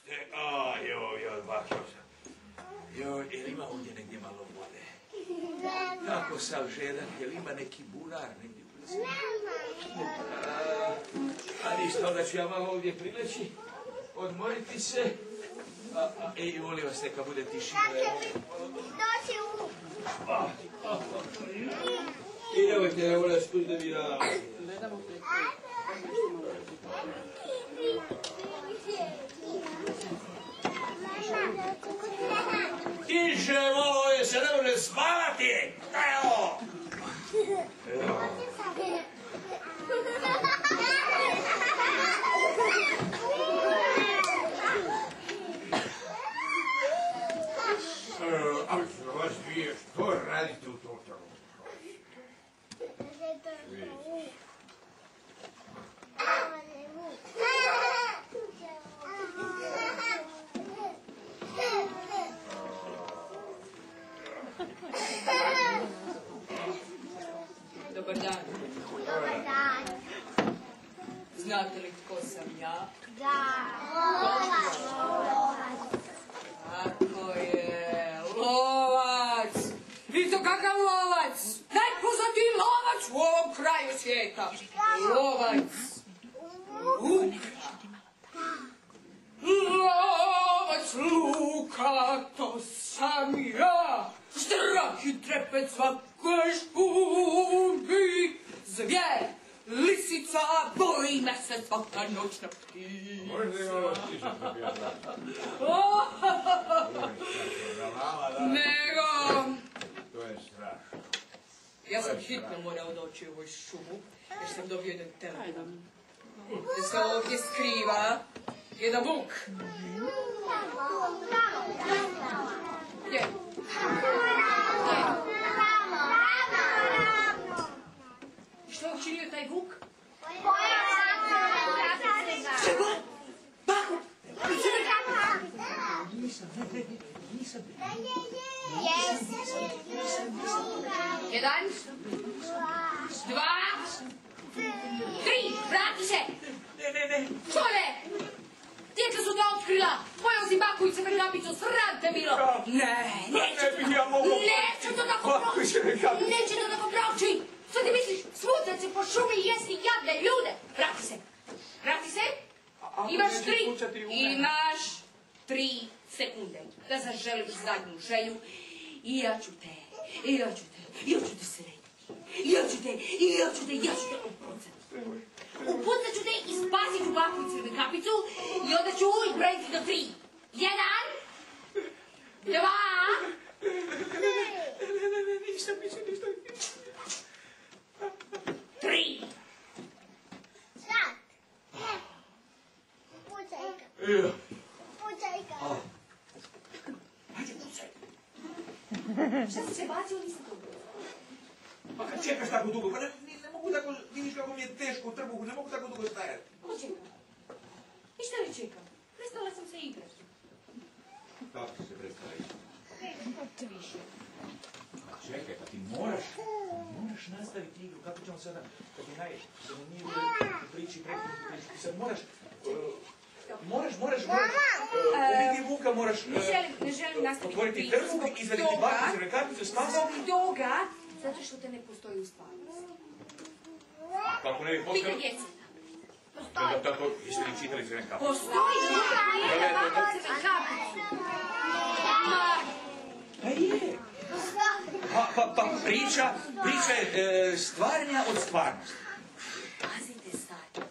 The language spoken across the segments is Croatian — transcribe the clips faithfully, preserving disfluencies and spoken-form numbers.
A, joj, joj, bako. Joj, jel ima ovdje negdje malo vode? Kako sam žedan, jel ima neki bunar negdje u blizini? A, a ništa, onda ću ja malo ovdje prileći, odmoriti se. A, a, ej, molim vas, neka bude tišina. Doći u... I nemojte, ne volim spust da mi da... Gledamo preko. Tiše, malo je, se ne može spavati! Evo! Evo. Ali što vas dvije, što radite u tom tamo? Dobar dan. Dobar dan. Znate li tko sam ja? Da. Lovac. Tako je, lovac. I to kakav lovac? Najpoznatiji lovac u ovom kraju svijeta. Lovac. Luka. Lovac Luka, to sam ja. Strah i trepet svakoj šumi. Zvjer, lisica, boji me se svaka noćna ptica. Možda je malo stišati da bi ja znao. Nego, To je strašno. ja sam hitno morao doći u ovoj šumu, jer sam dobio jedan telefon. Da se ovdje skriva jedan vuk. Gdje? Što je učinio taj vuk? Čega? Baku? Nisam, ne, ne, nisam. Jedan, dva, tri, vrati se! Ne, ne, ne. Što ne? Djeca su ga otkrila! Pojao si baku i crvenkapicu, sram te bilo! Ne, neće Ne bih ja mogao... Neće to tako Baku i proći! crvenkapicu. Neće to tako proći! Što ti misliš? Smutat se po šumi i jesti jadne ljude! Vrati se! Vrati se! Imaš tri! Imaš tri sekunde da zaželiš zadnju želju i ja ću te, i ja ću te, ja ću te srediti. Ja ću te, i ja ću te, ja ću te upucati. Upucat ću te i spasit ću baku i crvenkapicu i onda ću uvijek brojiti do tri. Jedan, dva, Ne, ne, ne, ništa, ništa, ništa. tri. Sad. Pucaj ga. Evo. Pucaj ga. Hajde, pucaj. Šta si se bacio, nisam to bilo. Pa kad čekaš tako dugo, pa ne, ne mogu tako, vidiš kako mi je teško u trbuhu, ne mogu tako dugo stajati. Ko čekam? I šta li čekam? Prestala sam se igrati. Kako si se prestala igrati? Čekaj, pa ti moraš, moraš nastaviti igru, kako ćemo sada, kad je najzanimljivije u priči, prekinuti priči, ti sad moraš, uh, moraš, moraš, moraš, uh, ubiti vuka, moraš, Ne želim, ne želim nastaviti otvoriti priču trbuh, zbog izvaditi toga, baku, crvenkapicu, spasiti. zbog toga, zato što te ne postoji u stvarnosti. Kako ne bih Pitaj postoji? djeca. Da, tako, jeste li čitali crvenkapicu? Postoji jedna baka crvenkapicu. Pa je. Pa, pa, pa priča, priča je e, stvarnja od stvarnosti. Pazite sad.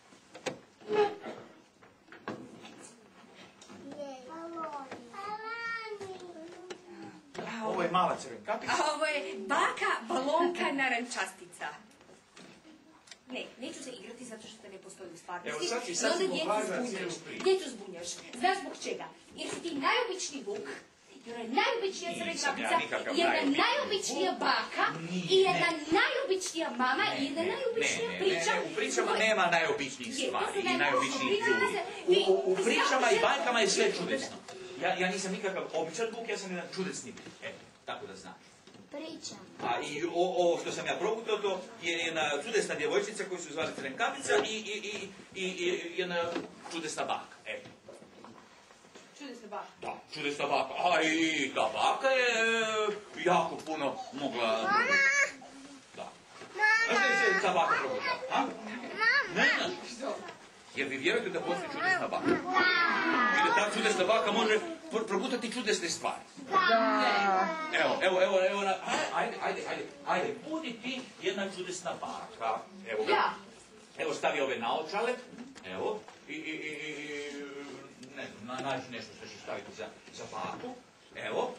Ovo je mala crvenkapica. A ovo je baka balonka narančastica. Ne, neću se igrati zato što te ne postoji u stvarnosti. Evo sad si- sad I onda si djecu pokvarila zbunjaš. cijelu priču. Djecu zbunjaš. Znaš zbog čega? Jer si ti najobičniji vuk, i ona je najobičnija Nisam crvenkapica, ja nikakav i jedna najobičniji najobičnija baka, Nije, i jedna ne. najobičnija mama, i jedna najobičnija ne, ne, priča. ne, u pričama nema najobičnijih Je, to stvari su i najbolje najobičnijih priče, ljudi. se- U, vi- u, u vi pričama samo i bajkama je sve želite- čudesno. Ja, ja nisam nikakav običan vuk, ja sam jedan čudesni vuk. Eto, tako da znaš. Pričam. A i o- ovo što sam ja progutao to je jedna čudesna djevojčica koju su zvali Crvenkapica i, i, i, i, i jedna čudesna baka. Eto. čudesna baka. Da, čudesna baka. A i ta baka je jako puno mogla... Da. A što je se ta baka probudila? A? Ne, ne. Jer vi vjerujete da postoji čudesna baka? I da ta čudesna baka može probuditi čudesne stvari? Evo, evo, evo, evo, ajde, ajde, ajde, ajde, budi ti jedna čudesna baka. Evo ga. Evo, stavi ove naočale. Evo. I, i, i, ne znam, nađi nešto što ćeš staviti za, za baku. Evo.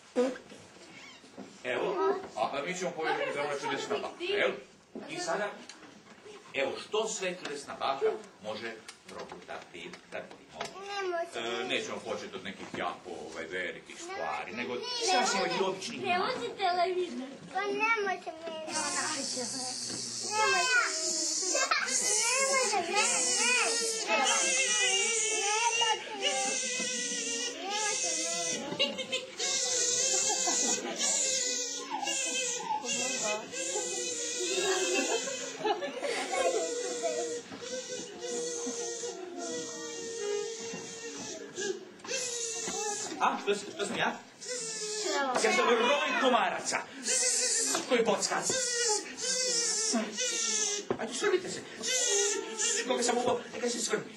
Evo. A mi ćemo povjeriti za ova čudesna baka. Evo. I sada, evo, što sve čudesna baka može probudati, da vidimo. E, nećemo početi od nekih jako ovaj, velikih stvari, nego sasvim ovih običnih. Ne može televizor. Pa ne može meni. Ne može. Ne može, ne, A, što, što sam ja? Ja sam roj komaraca. Koji bocka. Ajde, srbite se. Koga sam uvao, neka se svrbi.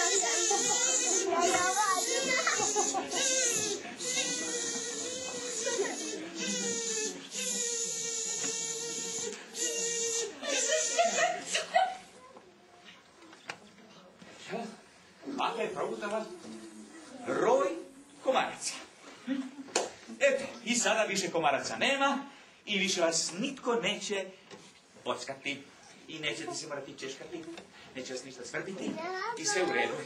Baka je probudala roj komaraca. Eto, i sada više komaraca nema i više vas nitko neće bockati i nećete se morati češkati, neće vas ništa svrbiti i sve u redu.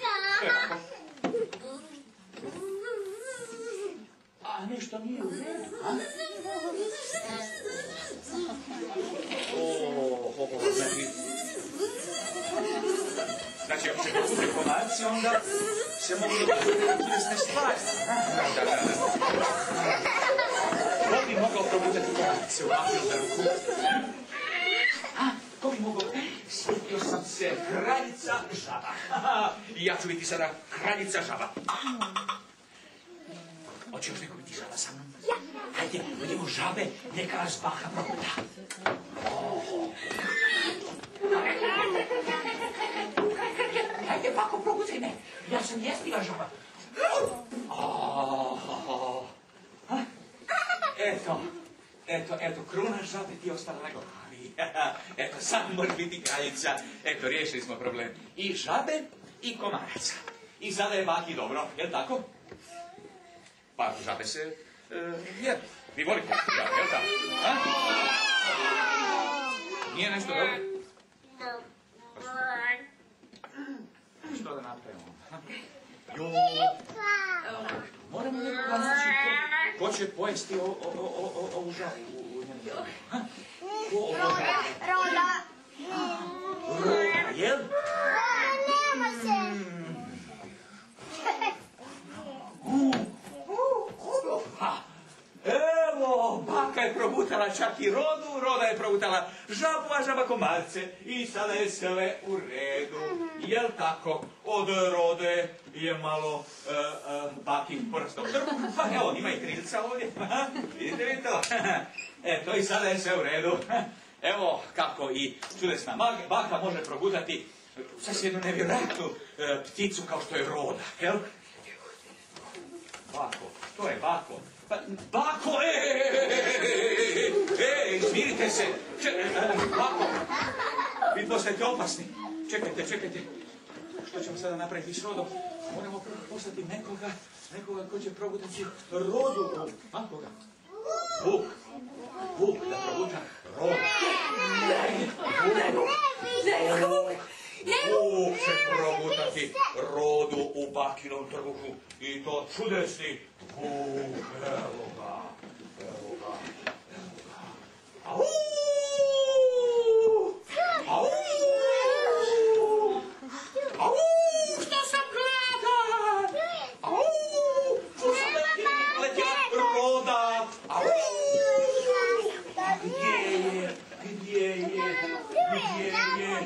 A nešto nije u redu, a? O, znači... Znači, ako se probude komarci, onda se mogu dogoditi čudesne stvari. Da, da, da. Ko bi mogao probudati komarci u vašu ruku? A, ko bi mogao? Sjetio sam se kraljica žaba. I ja ću biti sada kraljica žaba. Hoće još neko biti žaba sa mnom? Hajde, budemo žabe, neka nas baka probuda. Hajde, bako, probudaj me. Ja sam jestiva žaba. Eto, eto, eto, kruna žabe ti je ostala na glavi. Eto, sad može biti kraljica. Eto, riješili smo problem. I žabe i komaraca. I sada je baki dobro, jel' tako? Pa žabe se jedu. Vi volite žabe, jel' tako? Nije nešto dobro? Što da napravimo? Jo, moramo nekog naći ko će pojesti ovu žabu u njenu. Ko ovo žabu? Roda. Roda, jel? Nema se. Evo, baka je probutala čak i rodu, roda je probutala žabu, a žaba komarce. I sada je sve u redu. Jel' tako? Od rode je malo uh, uh, baki porastao trbuh. Pa evo, ima i krilca ovdje. Vidite vi to? Eto, i sada je sve u redu. Evo kako i čudesna baka može probudati sasvim jednu nevjerojatnu uh, pticu kao što je roda. Jel? Bako, to je bako. Pa, bako, eee, eee, izmirite se. Bako, vi postajete opasni. Čekajte, čekajte. Što ćemo sada napraviti s rodom? Moramo poslati nekoga, nekoga ko će probudati rodu. A, koga? Vuk. Vuk, da probuđa rodu. Vuk. Vuk će probudati rodu u bakinom trbuhu. I to čudesni Vuk. Evo ga. Evo ga. Evo ga. Au! Au! Au! Što sam gladan! Au! Što sam letjela roda! Au! Gdje je? Gdje je? Gdje je?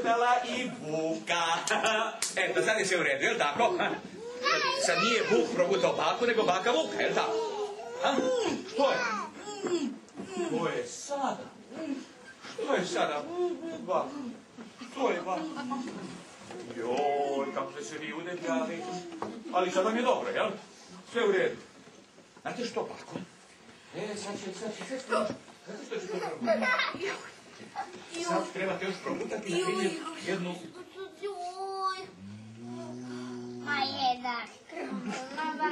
progutala i Vuka. Eto, sad je sve u redu, jel' tako? Sad nije Vuk progutao baku, nego baka Vuka, jel' tako? Ha? Što je? Što je sada? Što je sada? Baka? Što je baka? Joj, kako ste se vi udebljali. Ali sad vam je dobro, jel? Sve u redu. Znate što, bako? E, sad će, sad će, sad će, znate što ćete progutati? Sad trebate još progutati, na primjer, jednu... Ma jedan. Krava.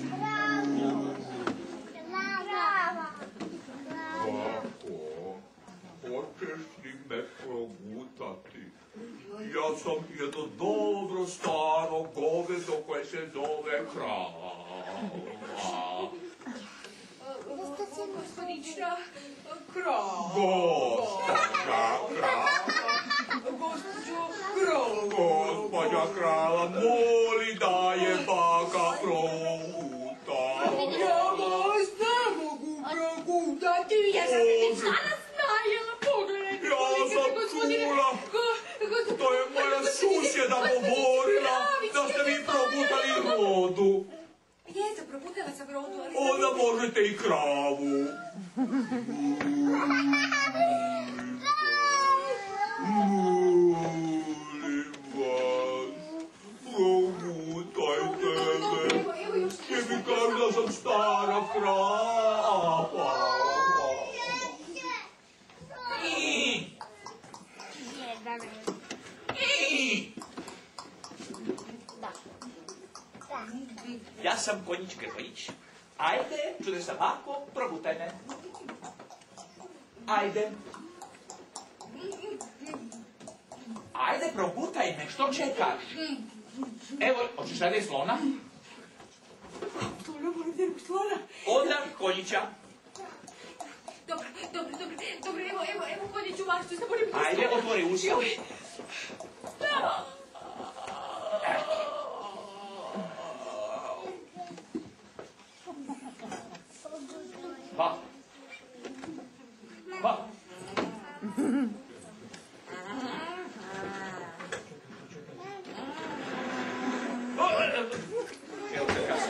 Krava. Bako, hoćeš li me progutati? Ja sam jedno dobro staro govedo koje se zove krava. Gospodična krava. Gospođa krava. Gospođo krava. Gospođa krava moli da je baka proguta. Ja vas ne mogu progutati, ja sam već danas najela, pogledajte. Ja sam čula, to je moja susjeda govorila da ste vi progutali rodu. Jeste, proputala sam rodu, ali... Onda možete i kravu. Molim vas, progutajte me. Jer mi kažu da sam stara krava. Ja sam konjić Grbajić. Ajde, čudesna bako, progutaj me. Ajde. Ajde, progutaj me, što čekaš? Evo, hoćeš ajde slona? Slona? Onda konjića. Dobro, dobro, dobro, dobro, evo, evo, evo, konjiću maštu, samo ne pusti. Ajde, otvori usta. Pa. Pa. Evo se kasno.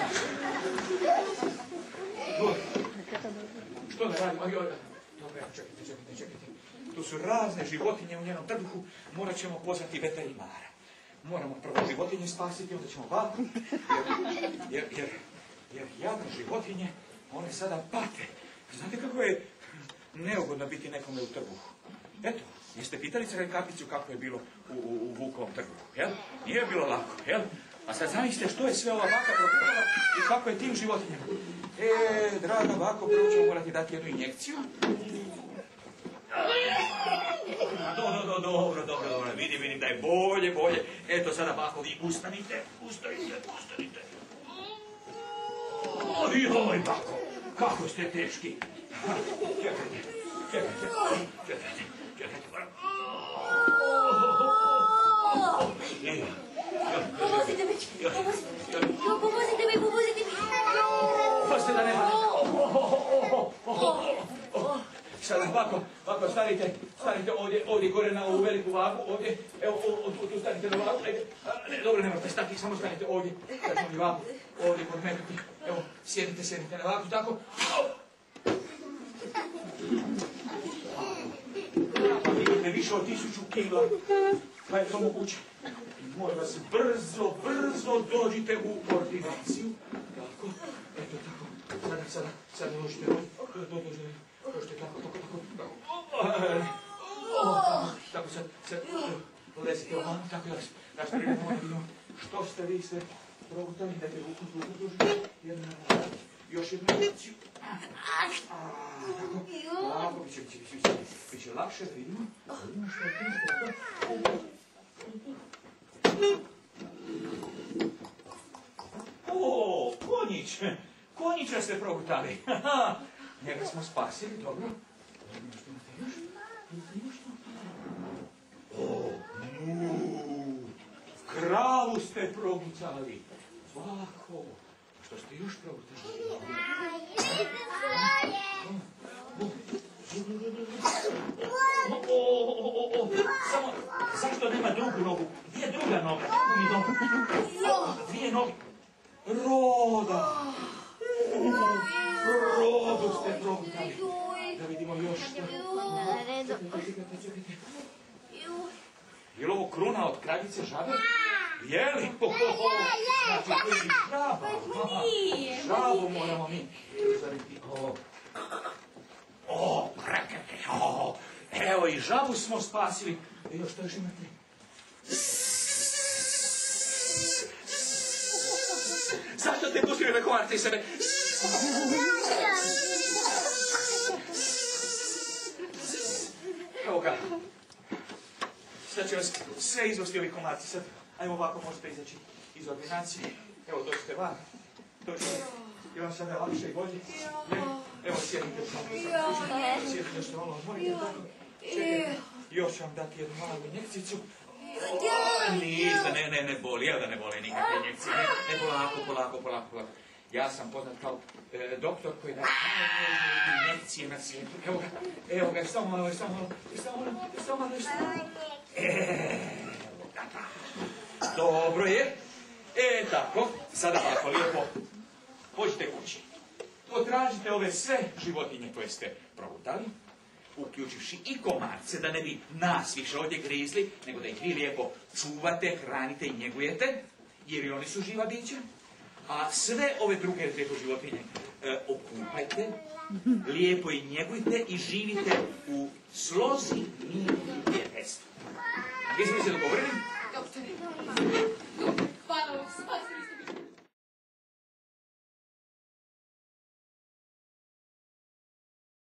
Što da radim? Dobro, čekajte, čekajte, čekajte. Tu su razne životinje u njenom trbuhu. Morat ćemo pozvati veterinara. Moramo prvo životinje spasiti, onda ćemo baku. Jer, jer, jer, jer jadne životinje, one sada pate. Znate kako je neugodno biti nekome u trbuhu? Eto, jeste pitali Crvenu kapicu kako je bilo u, u, u Vukovom trbuhu, jel? Nije bilo lako, jel? A sad zamislite što je sve ova baka progutala i kako je tim životinjama. E, draga bako, prvo ćemo morati dati jednu injekciju. Dobro, dobro, dobro, dobro, dobro, vidim, vidim da je bolje, bolje. Eto, sada bako, vi ustanite, ustanite, ustanite. Joj, bako, kako ste teški. Čekajte, čekajte, čekajte, čekajte, moram. Pomozite mi, pomozite mi, pomozite mi. Pazite da nema. Sada, bako, bako, stanite, stanite ovdje, ovdje gore na ovu veliku vagu, ovdje, evo, tu stanite na vagu, ajde, ne, dobro, nemojte stati, samo stanite ovdje, sad ćemo i vagu, ovdje podmetnuti, evo, sjedite, sjedite na vagu, tako, pa vidite više od tisuću kila, pa je to moguće. Molim vas, brzo, brzo dođite u ordinaciju, tako, eto tako, sada, sada, sada dođite, dođite, dođite, tako, tako, tako, tako, sad, sad, lezite ovamo, tako da nas prijedemo, da vidimo što ste vi sve progutali, dajte ruku, ruku, dužite, jedna, još jednu reakciju, tako, lako, biće, biće, biće, biće lakše, da vidimo, da vidimo što je to, O, konjić, konjića ste progutali. Njega smo spasili, dobro. Što imate još? Imate još što? O, mu, kravu ste progutali. Ovako. Što ste još progutali? O, o, o, o, samo, zašto nema drugu nogu? Gdje je druga noga? Kako mi dobro? Dvije noge. Roda! Rodu ste progutali. Da vidimo još što. Čekajte, čekajte, čekajte. Je li ovo kruna od kraljice žabe? Je li? Znači, to je žaba. Žabu moramo mi uzariti. O, krakake, o. Evo i žabu smo spasili. E, još što još imate? Zašto te pustili da kovarate iz sebe? Evo ga. Sad će vas sve izvesti ovi komarci. Sad, ajmo ovako, možete izaći iz ordinacije. Evo, dođite van. Dođite. Je vam sada lakše i bolje? Ne? Evo, sjedite što Sjedite što malo odmorite. Čekajte. Još vam dati jednu malu injekcicu. Ništa, ne, ne, ne boli. Evo da ne boli nikakve injekcije. Ne, ne, polako, polako, polako, polako. Ja sam poznat kao e, doktor koji daje najbolje injekcije na svijetu. Evo ga, evo ga, samo malo, samo malo, samo malo, samo malo, samo malo. Evo ga, da. Dobro je. E, tako, sada ovako lijepo. Pođite kući. Potražite ove sve životinje koje ste progutali, uključivši i komarce, da ne bi nas više ovdje grizli, nego da ih vi lijepo čuvate, hranite i njegujete, jer i oni su živa bića. A sve ove druge lijepo životinje e, okupajte, lijepo i njegujte i živite u slozi, miru i prijateljstvu. Vi smo se dogovorili? Doktore, hvala vam, spasili ste